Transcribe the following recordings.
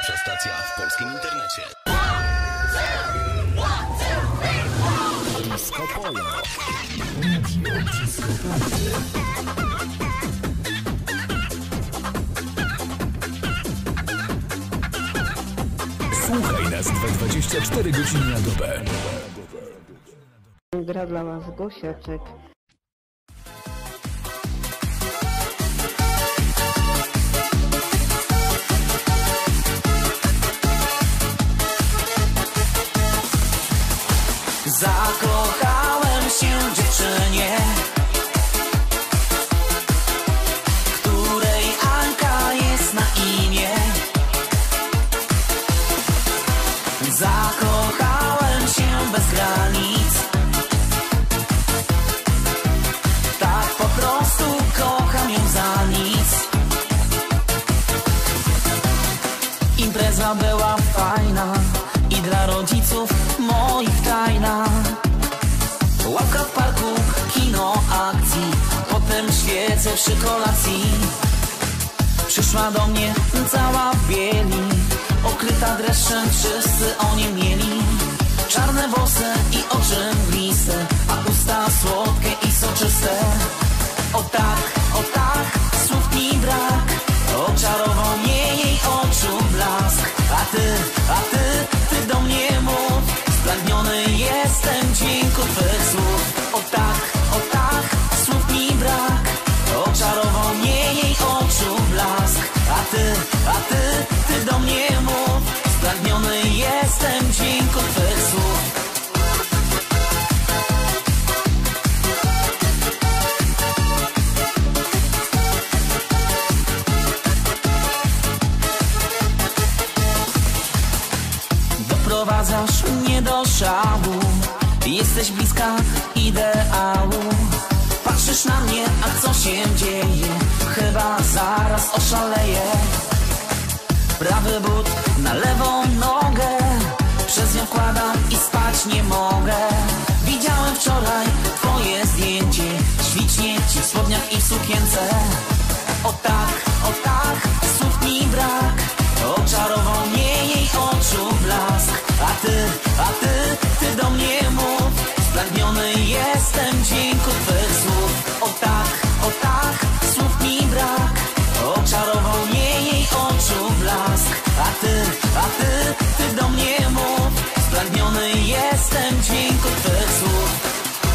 Najlepsza stacja w polskim internecie. Disco Polo. Disco Polo. Słuchaj nas 24 godziny na dobę. Gra dla was Gosiaczek. Zakochałem się w dziewczynie, której Anka jest na imię. Zakochałem się bez granic, tak po prostu kocham ją za nic. Impreza była fajna i dla rodziców moich tajna. Ławka w parku, kino, akcji, potem świece przy kolacji. Przyszła do mnie cała w bieli, okryta dreszczem, wszyscy o nie mieli. Czarne włosy i oczy mgliste, a usta słodkie i soczyste. O tak, słów mi brak, oczarował mnie jej oczu blask. A ty do mnie mów, spragniony jestem dźwięku twych słów. O tak, słów mi brak, oczarował mnie jej oczu blask. A ty do mnie mów, spragniony jestem dźwięku twych słów. Doprowadzasz mnie do szału, jesteś bliska ideału. Patrzysz na mnie, a co się dzieje? Chyba zaraz oszaleję. Prawy but na lewą nogę, przez nią wkładam i spać nie mogę. Widziałem wczoraj twoje zdjęcie, ślicznie ci w spodniach i w sukience. O tak, słów mi brak, oczarował mnie jej oczu blask. A ty do mnie mów, spragniony jestem dźwięku twych słów. O tak, słów mi brak, oczarował mnie jej oczu blask. A ty do mnie mów, spragniony jestem dźwięku twych słów.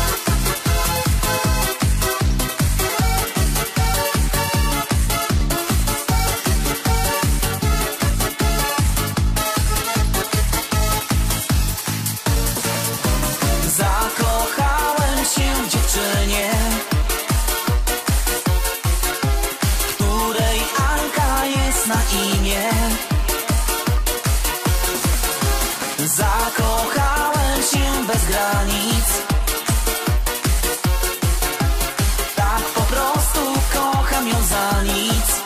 Zakochałem się w dziewczynie, której Anka jest na imię. Zakochałem się bez granic, tak po prostu kocham ją za nic.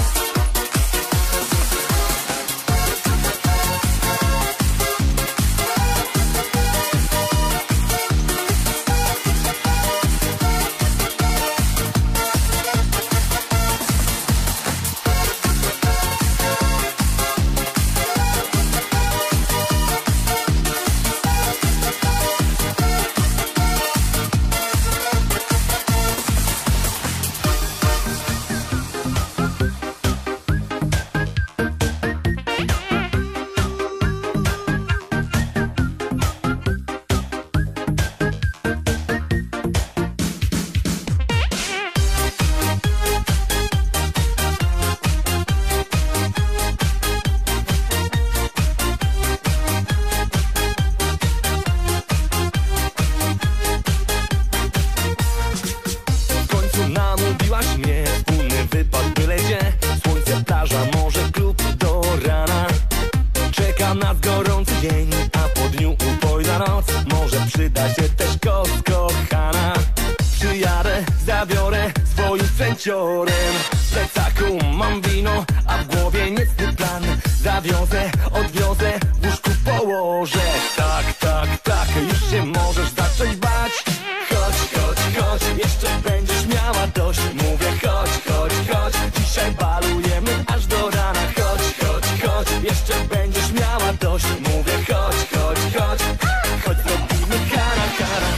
W plecaku mam wino, a w głowie niecny plan. Zawiozę, odwiozę, w łóżku położę. Tak, już się możesz zacząć bać. Chodź, jeszcze będziesz miała dość. Mówię chodź, dzisiaj balujemy aż do rana. Chodź, jeszcze dość. Mówię chodź, chodź, chodź, chodź zrobimy kara, kara.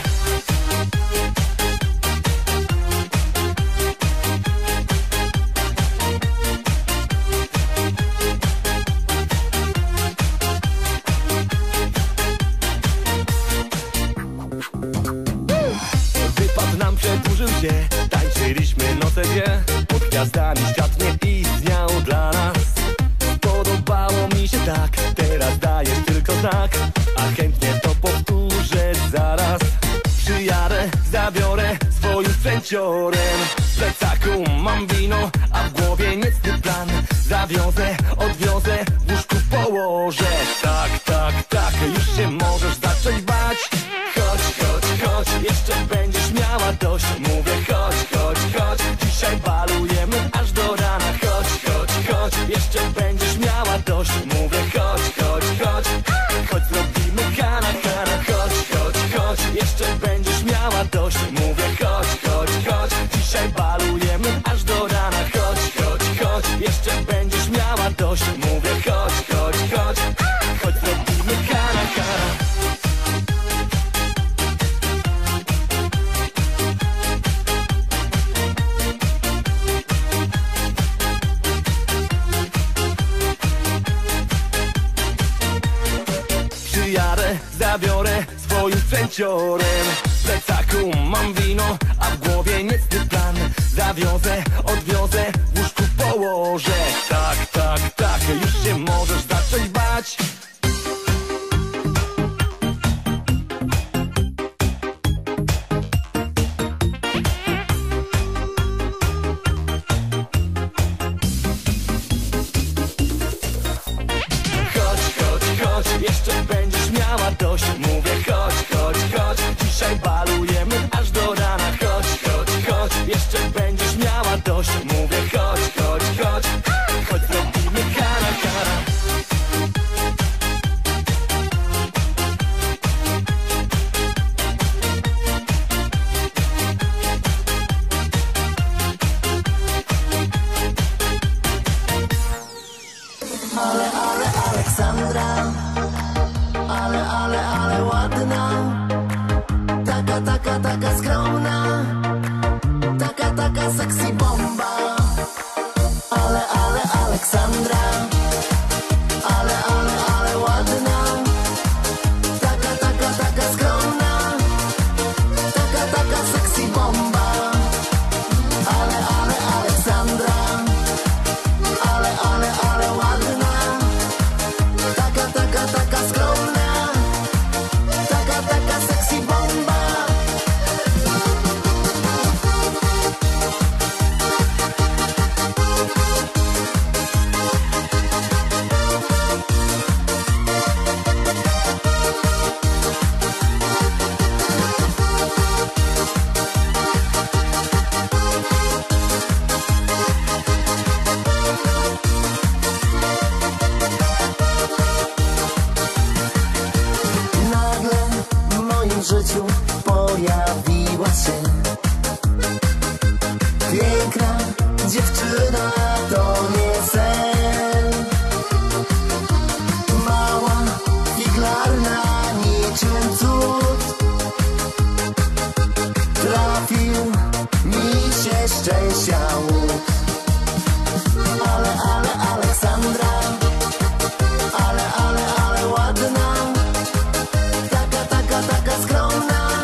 Wypad nam przedłużył się, tańczyliśmy noce dwie. Pod gwiazdami świat nie istniał dla nas. Podobało mi się tak, teraz dajesz tylko znak, a chętnie to powtórzę zaraz. Przyjadę, zabiorę swoim sprzęciorem. W plecaku mam wino, a w głowie niecny plan. Zawiozę, odwiozę, w łóżku położę. Tak, tak, tak, już się możesz zacząć bać. Chodź, chodź, chodź, jeszcze będziesz miała dość. Mówię chodź, chodź, chodź, dzisiaj balujemy aż do rana. Chodź, chodź, chodź, jeszcze będziesz miała dość. Mówię chodź, chodź, chodź, chodź zrobimy kana, kana. Chodź, chodź, chodź, jeszcze będziesz miała dość. Mówię chodź, chodź, chodź, dzisiaj balujemy aż do rana. Chodź, chodź, chodź, jeszcze będziesz miała dość. Mówię chodź, chodź, chodź, chodź zrobimy kana, kana. Przyjadę, zabiorę swoim sprzęciorem. W plecaku mam wino, a w głowie niecny plan. Zawiozę, odwiozę, w łóżku położę. Tak, tak, tak, już się możesz zacząć bać. Jeszcze będziesz miała dość. Mówię chodź, chodź, chodź, dzisiaj balujemy aż do rana. Chodź, chodź, chodź, jeszcze będziesz miała dość. Mówię chodź, chodź, chodź, chodź zrobimy kara, kara. Ale Aleksandra, ale ładna. Taka skromna. Taka sexy bomba. Ale Aleksandra, ale ładna. Taka skromna. Taka sexy bomba. Ale Aleksandra, ale ładna. Taka skromna. Taka sexy bomba. Nagle w moim życiu pojawiła się piękna dziewczyna, to nie sen. Mała, figlarna, niczym cud. Trafił mi się szczęścia łód. Ale Aleksandra, ale ładna. Taka skromna.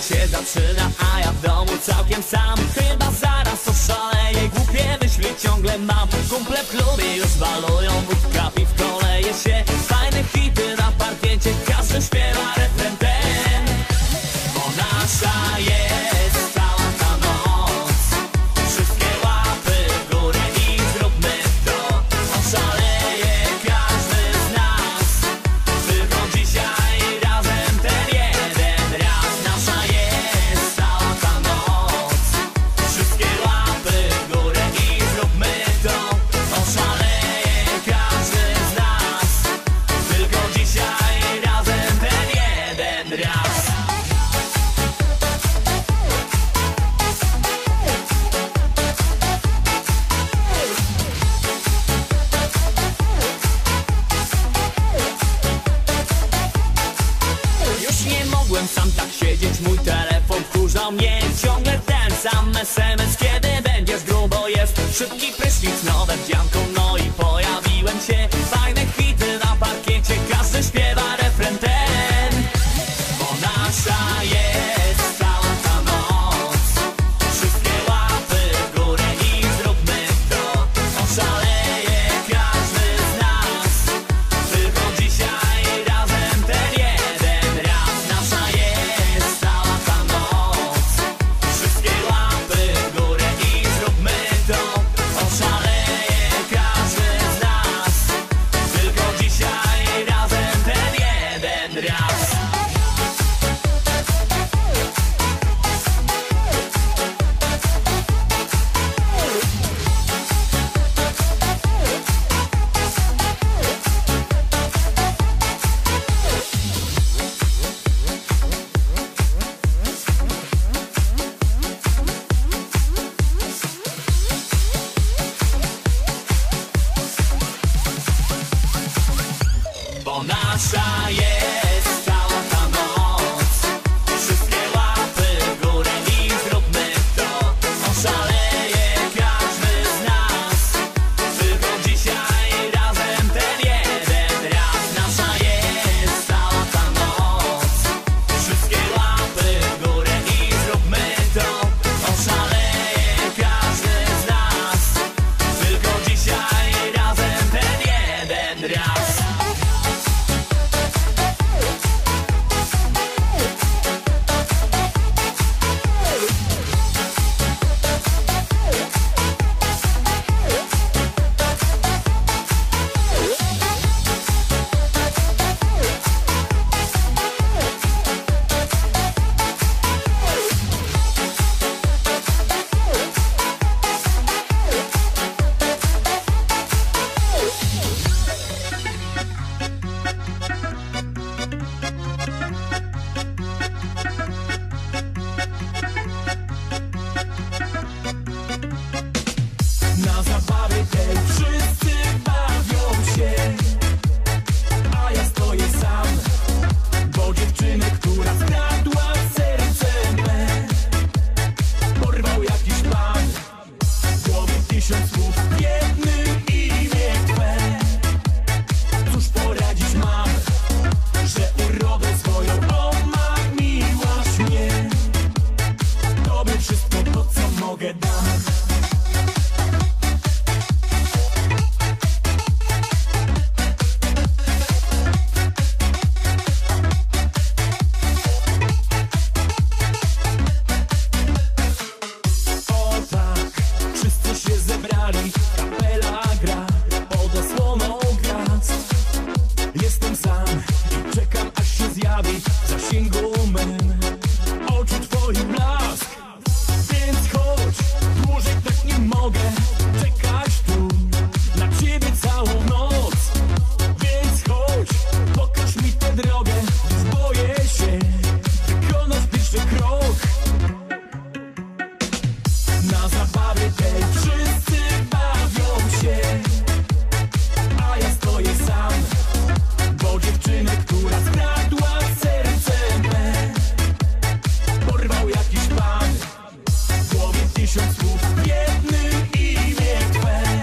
się zaczyna, a ja w domu całkiem sam. Chyba zaraz oszaleję, głupie myśli ciągle mam. Kumple w klubie już balują, wódka, piwko leje się. Fajne hity na parkiecie, każdy śpiewa refren ten. Bo nasza jest cała ta noc. Wszystkie łapy w górę i zróbmy to. Oszaleje każdy z nas, tylko dzisiaj razem ten jeden raz. Nasza jest cała ta noc. Wszystkie łapy w górę i zróbmy to. Oszaleje każdy z nas, tylko dzisiaj razem ten jeden raz. Już nie mogłem sam tak siedzieć, mój telefon wkurzał mnie. Ciągle ten sam SMS, kiedy będziesz grubo jest. Szybki prysznic, nowe wdzianką, no i pojawiłem się. Fajne hity na parkiecie, każdy śpiewa refren ten. Bo nasza jest cała ta noc. Wszystkie łapy w górę i zróbmy to. Oszaleje każdy z nas, tylko dzisiaj razem ten jeden raz. Nasza jest cała ta noc. Wszystkie łapy w górę i zróbmy to. Oszaleje każdy z nas, tylko dzisiaj razem ten jeden raz. Bo nasza jest cała ta noc. Wszystkie łapy w górę i zróbmy to. Oszaleje każdy z nas, tylko dzisiaj razem ten jeden raz. Nasza jest cała ta noc. Wszystkie łapy w górę i zróbmy to. Oszaleje każdy z nas, tylko dzisiaj razem ten jeden raz. Na zabawie tej wszyscy bawią się, a ja stoję sam, bo dziewczynę, która skradła serce me, porwał jakiś pan. W głowie 1000 słów, w jednym imię Twe. Cóż poradzić mam, że urodę swoją omamiłaś mnie. Tobie wszystko to, co mogę dać. O tak, wszyscy się zebrali, kapela gra pod osłoną gwiazd. Jestem sam i czekam, aż się zjawi w zasięgu mym oczu Twoich blask. Więc chodź, dłużej tak nie mogę czekać tu na Ciebie całą noc. Więc chodź, pokaż mi tę drogę, boję się wykonać pierwszy krok. Na zabawie tej wszyscy bawią się, a ja stoję sam, bo dziewczynę, która skradła serce me, porwał jakiś pan. W głowie 1000 słów, w jednym imię Twe.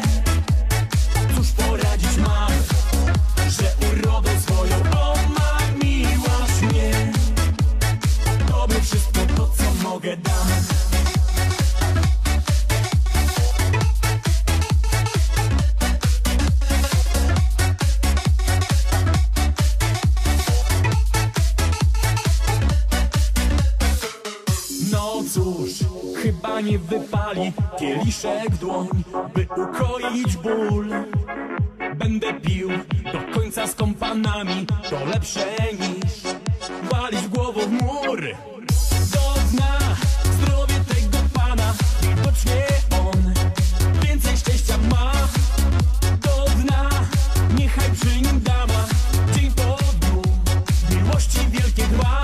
nie wypali kieliszek w dłoń, by ukoić ból. Będę pił do końca z kompanami, to lepsze niż walić głową w mur. Do dna zdrowie tego pana, widocznie on więcej szczęścia ma. Do dna niechaj przy nim dama dzień po dniu miłości wielkie trwa.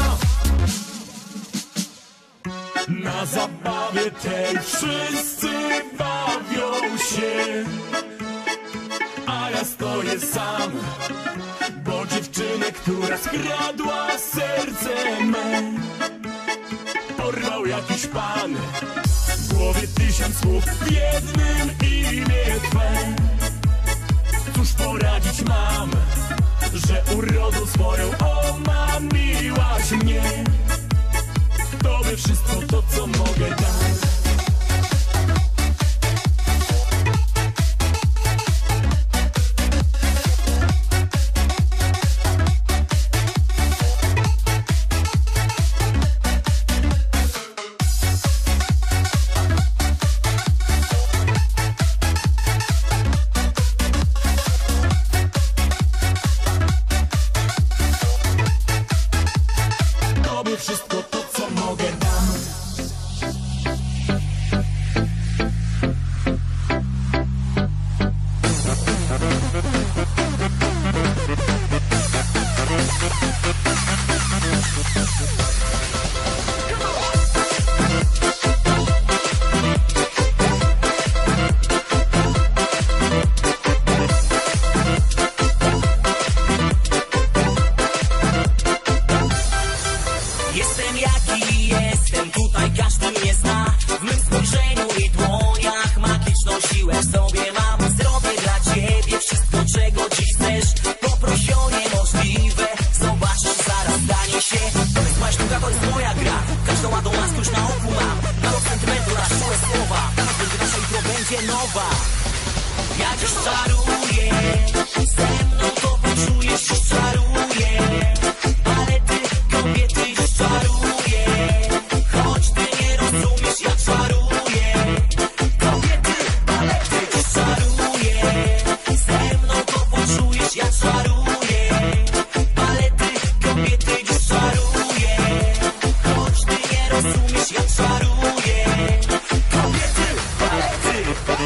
Na zabawie tej wszyscy bawią się, a ja stoję sam, bo dziewczynę, która skradła serce me, porwał jakiś pan. W głowie 1000 słów, w jednym imię Twe. Cóż poradzić mam, że urodą swoją omamiłaś mnie. Tobie wszystko to, co mogę dać. Tobie wszystko to, co mogę dam. Jestem jaki jestem, tutaj każdy mnie zna. W mym spojrzeniu i dłoniach magiczną siłę w sobie mam. Zrobię dla ciebie wszystko, czego dziś chcesz. Poproś o niemożliwe, zobaczysz, zaraz stanie się. To jest moja sztuka, to jest moja gra. Każdą ładą maskę już na oku mam. Na rok sentymentu, na szkołę słowa. Będzie nasza, jutro będzie nowa. Ja dziś czaruję, ze mną to poczujesz, dziś czaruję. Ale ty, kobiety, dziś czaruję. Choć ty nie rozumiesz, ja czaruję. Kobiety, ale ty dziś czaruję. Ze mną to poczujesz, ja czaruję. Ale ty, kobiety, dziś czaruję. Choć ty nie rozumiesz, ja czaruję. Kobiety, ale ty.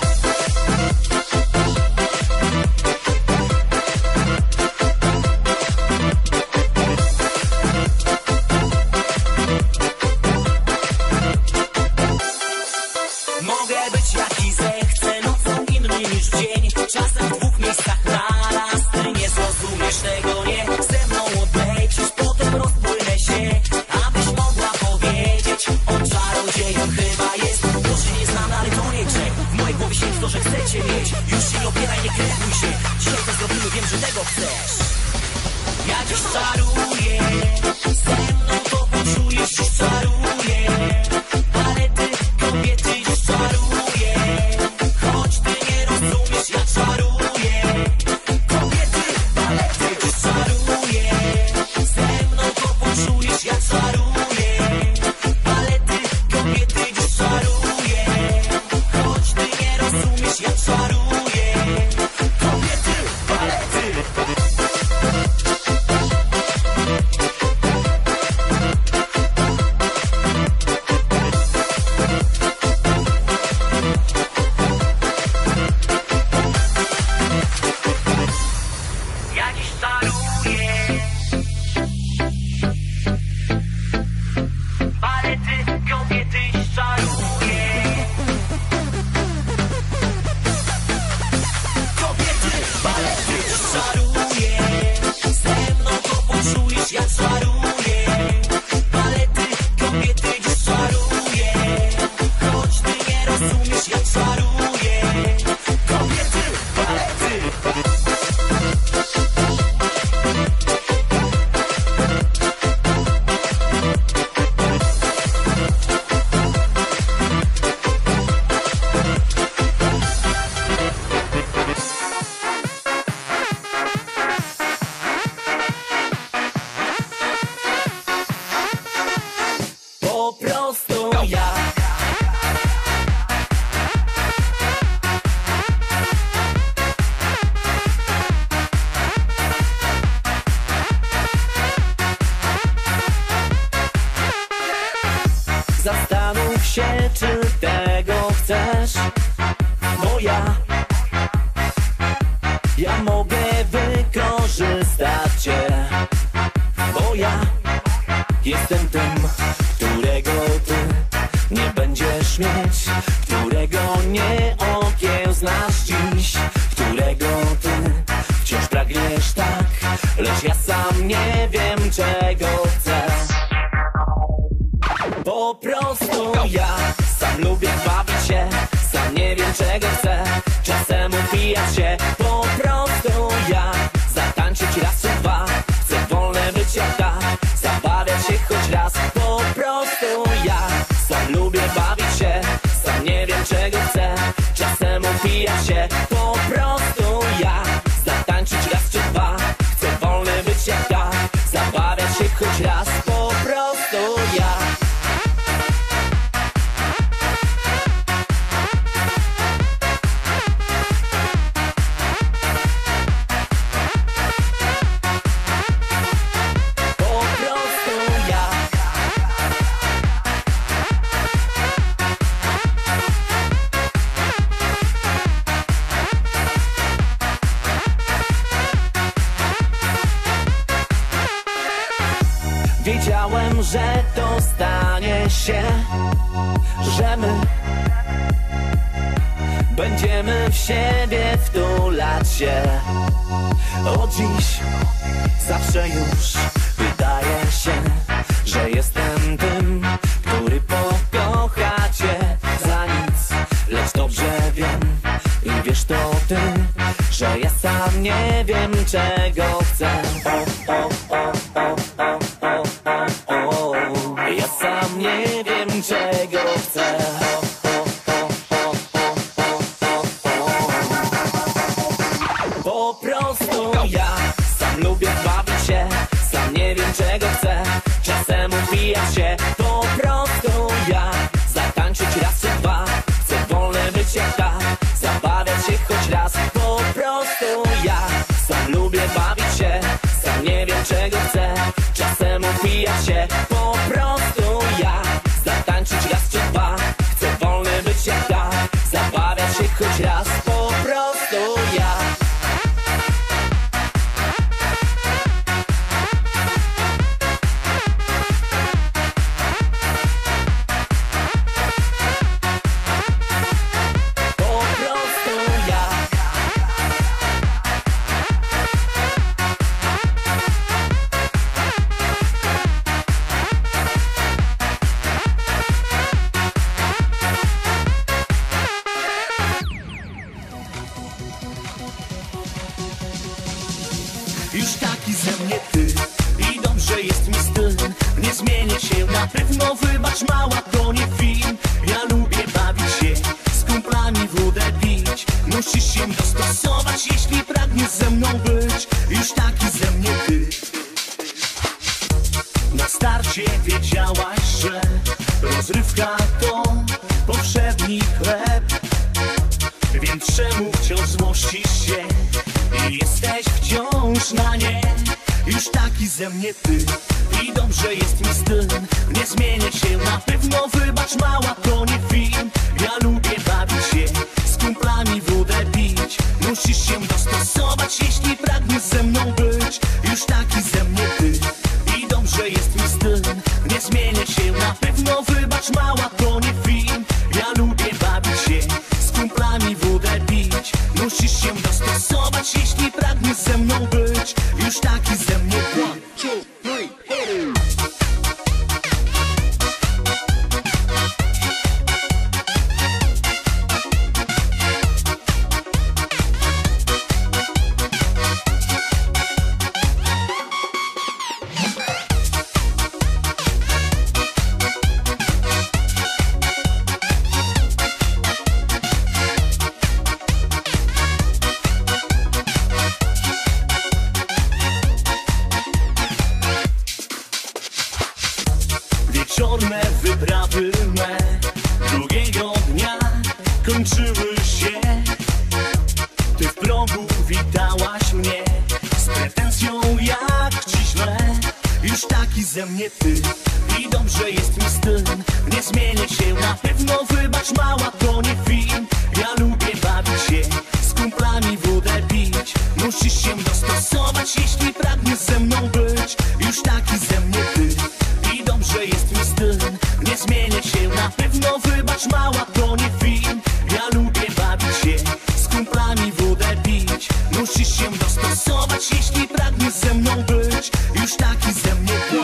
Mogę być jaki zechcę, nocą inny niż w dzień. Czasem w dwóch miejscach naraz. Ty nie zrozumiesz tego, nie. Ze mną odlecisz, potem rozpłynę się. Abyś mogła powiedzieć, on czarodziejem chyba jest. Może nie znam, ale to nie grzech. W mojej głowie siedzi to, że chcecie mieć. Już się nie opieraj, nie krępuj się. Dzisiaj to zrobimy, wiem, że tego chcesz. Ja dziś czaruję, ze mną to poczujesz, dziś czaruję. Ale ty, kobiety, dziś czaruję. Choć ty nie rozumiesz, ja czaruję. Kobiety, ale ty dziś czaruję. Ze mną to poczujesz, ja czaruję. Ale ty, kobiety, dziś czaruję. Choć ty nie rozumiesz, ja czaruję. Kobiety, ale ty. Ja dziś czaruję. Ale ty, kobiety, dziś czaruję. Kobiety, ale ty dziś czaruję. Ze mną to poczujesz, ja czaruję. Ale ty, kobiety, dziś czaruję. Choć ty nie rozumiesz, ja czaruję. Kobiety, ale ty. Po prostu jak Zastanów się, czy tego chcesz, bo ja mogę wykorzystać cię, bo ja jestem tym, którego ty nie będziesz mieć, którego nie okiełznasz dziś, którego ty wciąż pragniesz tak, lecz ja sam nie wiem, czego chcę. Po prostu ja sam lubię bawić się, sam nie wiem, czego chcę, czasem upijać się. Po prostu ja zatańczyć raz czy dwa, chcę wolne być jak tak, zabawiać się choć raz. Po prostu ja sam lubię bawić się, sam nie wiem, czego chcę, czasem upijać się. Po prostu ja zatańczyć raz czy dwa, chcę wolny być jak tak, zabawiać się choć raz. Po prostu ja. Wiedziałem, że to stanie się, że my będziemy w siebie wtulać się. Od dziś zawsze już wydaje się, że jestem tym, który pokocha cię za nic. Lecz dobrze wiem i wiesz to ty, że ja sam nie wiem, czego chcę. Ja sam nie wiem, czego chcę. Po prostu ja sam lubię bawić się, sam nie wiem, czego chcę, czasem upijać się. Po prostu ja zatańczyć raz czy dwa, chcę wolny być jak tak, zabawiać się choć raz. Po prostu ja sam lubię bawić się, sam nie wiem, czego chcę, czasem upijać się. Po prostu ja zatańczyć raz czy dwa, chcę wolny być jak tak, zabawiać się choć raz. Po prostu ja. Już taki ze mnie ty i dobrze jest mi z tym, nie zmienię się na pewno, wybacz mała, to nie film. Ja lubię bawić się, z kumplami wódę pić, musisz się dostosować, jeśli pragniesz ze mną być. Już taki ze mnie ty. Na starcie wiedziałaś, że rozrywka to powszedni chleb, więc czemu wciąż złościsz się i jesteś wciąż na nie? Już taki ze mnie ty i dobrze jest mi z tym, nie zmienię się na pewno, wybacz mała, to nie film. Ja lubię bawić się, z kumplami wódę pić, musisz się dostosować, jeśli pragniesz ze mną być. Już taki ze mnie ty i dobrze jest mi z tym, nie zmienię się na pewno, wybacz mała, to nie film. Ja lubię bawić się, z kumplami wódę pić, musisz się dostosować, jeśli pragniesz ze mną być. Już taki ze mnie ty. 1, 2, 3, hit it. Wieczorne wyprawy me drugiego dnia kończyły się. Ty w progu witałaś mnie z pretensją, jak ci źle. Już już taki ze mnie ty. I dobrze jest mi z tym, nie zmienię się na pewno. Wybacz mała, to nie film. Ja lubię bawić się, z kumplami wódę pić. Musisz się dostosować, jeśli pragniesz ze mną być. Już taki ze mnie ty. I dobrze jest mi z tym, nie zmienię się na pewno. Wybacz mała, to nie film. Ja lubię bawić się, z kumplami wódę pić. Musisz się dostosować, jeśli pragniesz ze mną być. Już taki ze mnie ty.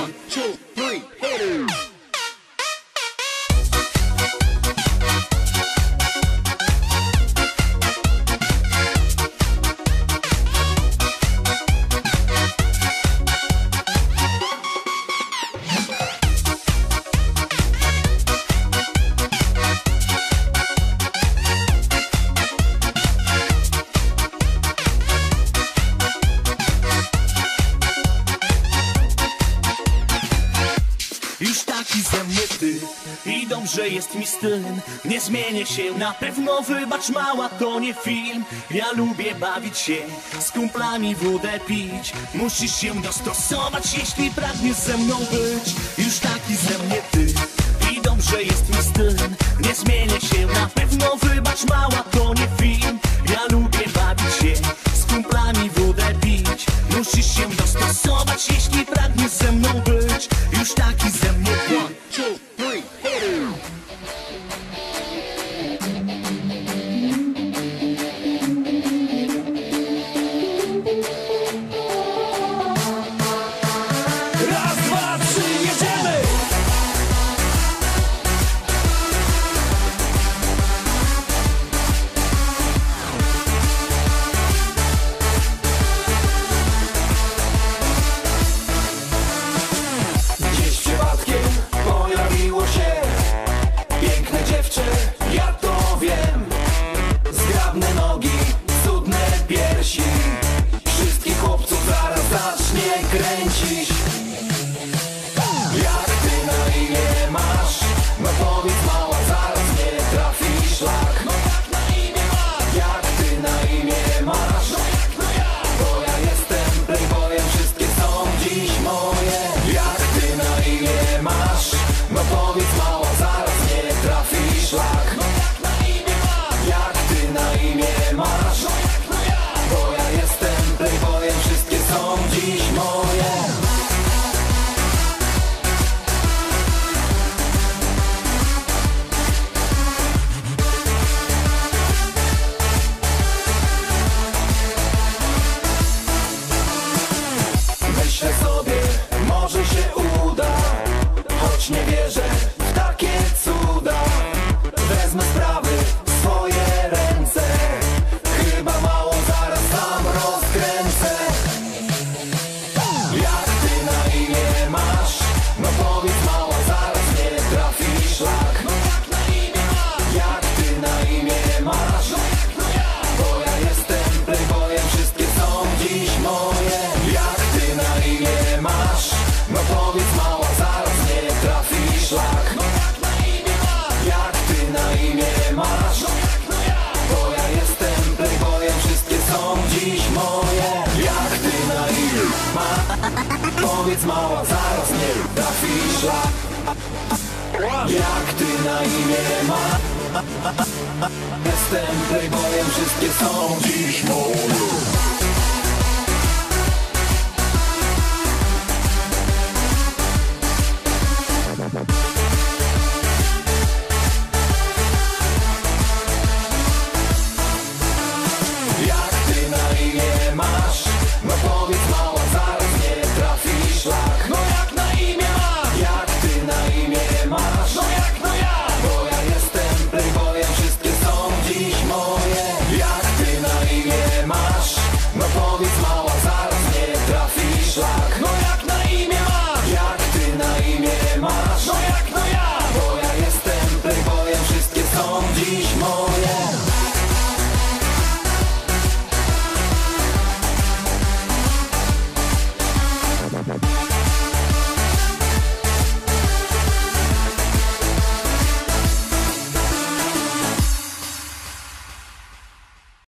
Już taki ze mnie ty. I dobrze jest mi z tym, nie zmienię się na pewno. Wybacz mała, to nie film. Ja lubię bawić się, z kumplami wódę pić. Musisz się dostosować, jeśli pragniesz ze mną być. Już taki ze mnie ty. I dobrze jest mi z tym, nie zmienię się na pewno. Wybacz mała, to nie film. Ja lubię bawić się, z kumplami wódę pić. Musisz się dostosować, jeśli pragniesz ze mną być. Już taki ze mnie ty. 1, 2, 3, Raz, dwa, trzy, jedziemy! Gdzieś przypadkiem pojawiło się piękne dziewczę, ja to wiem. Zgrabne nogi, cudne piersi, wszystkich chłopców zaraz zacznie kręcić. Jak ty na imię masz? No powiedz mała, zaraz nie trafi szlak. Jak ty na imię masz? Bo ja jestem playboyem, wszystkie są dziś moje. Jak ty na imię masz? No powiedz mała, zaraz nie trafi szlak. Jak ty na imię masz? Bo ja jestem playboyem, wszystkie są dziś moje. Myślę sobie, może się uda, choć nie wierzę w takie cuda. Wezmę sprawy w swoje ręce, chyba mało zaraz sam rozkręcę. Jak ty na imię masz? No powiedz mała, zaraz nie trafi szlak. Jak ty na imię masz? Bo ja jestem playboyem, wszystkie są dziś moje. Jak ty na imię masz? No powiedz mała, zaraz nie trafi szlak. Jak ty na imię masz? Bo ja jestem playboyem, wszystkie są dziś moje. Jak ty na imię masz? Powiedz mała, zaraz nie trafi szlak. Jak ty na imię masz? Jestem playboyem, wszystkie są dziś moje.